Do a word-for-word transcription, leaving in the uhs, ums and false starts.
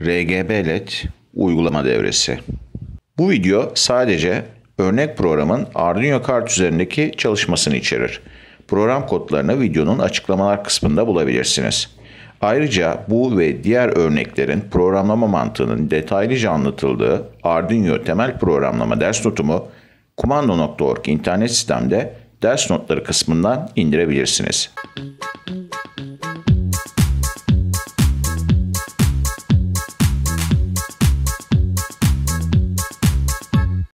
R G B L E D uygulama devresi. Bu video sadece örnek programın Arduino kart üzerindeki çalışmasını içerir. Program kodlarını videonun açıklamalar kısmında bulabilirsiniz. Ayrıca bu ve diğer örneklerin programlama mantığının detaylıca anlatıldığı Arduino temel programlama ders notumu kumando nokta org internet sitemde ders notları kısmından indirebilirsiniz.